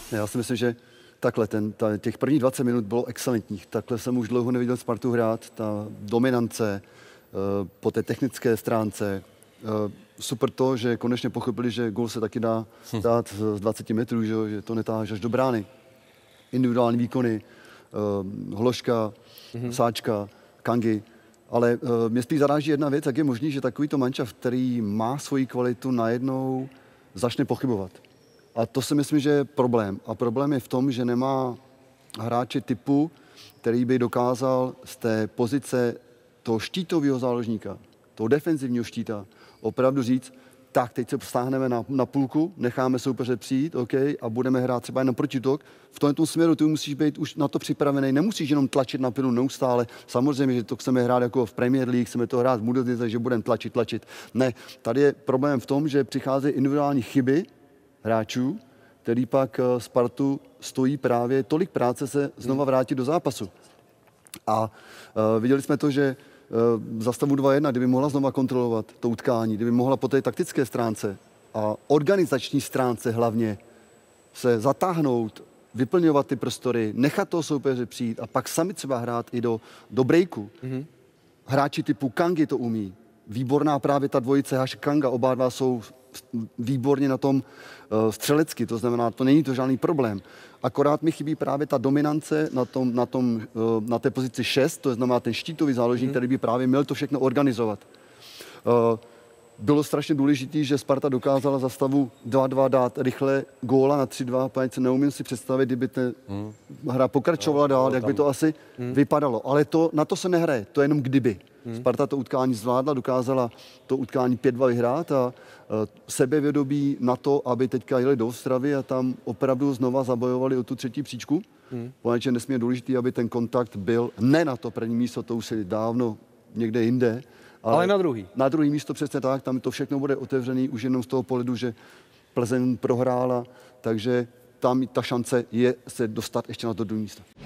Já si myslím, že takhle, těch prvních 20 minut bylo excelentních. Takhle jsem už dlouho neviděl Spartu hrát. Ta dominance po té technické stránce. Super to, že konečně pochopili, že gól se taky dá dát z 20 metrů, že to netáháš až do brány. Individuální výkony, Hložka, Sáčka, Kangy. Ale mě spíš zaráží jedna věc, jak je možný, že takovýto mančaft, který má svoji kvalitu, najednou začne pochybovat. A to si myslím, že je problém. A problém je v tom, že nemá hráče typu, který by dokázal z té pozice toho štítového záložníka, toho defenzivního štíta, opravdu říct, tak teď se stáhneme na půlku, necháme soupeře přijít, OK, a budeme hrát třeba jen protitok. V tomto směru ty musíš být už na to připravený, nemusíš jenom tlačit na pilu neustále. Samozřejmě, že to chceme hrát jako v Premier League, chceme to hrát v Bundeslize, že budeme tlačit. Ne, tady je problém v tom, že přicházejí individuální chyby hráčů, který pak Spartu stojí právě tolik práce se znova vrátit do zápasu. A viděli jsme to, že za stavu 2-1, kdyby mohla znova kontrolovat to utkání, kdyby mohla po té taktické stránce a organizační stránce hlavně se zatáhnout, vyplňovat ty prostory, nechat toho soupeře přijít a pak sami třeba hrát i do breaku. Hráči typu Kangy to umí. Výborná právě ta dvojice Hašek Kanga, oba dva jsou výborně na tom střelecky, to znamená, to není to žádný problém. Akorát mi chybí právě ta dominance na té pozici 6, to znamená ten štítový záložník, který by právě měl to všechno organizovat. Bylo strašně důležité, že Sparta dokázala za stavu 2-2 dát rychle góla na 3-2, pač neumím si představit, kdyby ta hra pokračovala dál, jak by to asi vypadalo. Ale na to se nehraje, to je jenom kdyby. Sparta to utkání zvládla, dokázala to utkání 5-2 vyhrát a sebevědomí na to, aby teďka jeli do Ostravy a tam opravdu znova zabojovali o tu třetí příčku. Poněvadž je nesmírně důležitý, aby ten kontakt byl ne na to první místo, to už je dávno někde jinde, ale na druhý. Na druhý místo přesně tak, tam to všechno bude otevřený už jenom z toho pohledu, že Plzeň prohrála, takže tam ta šance je se dostat ještě na to druhé místo.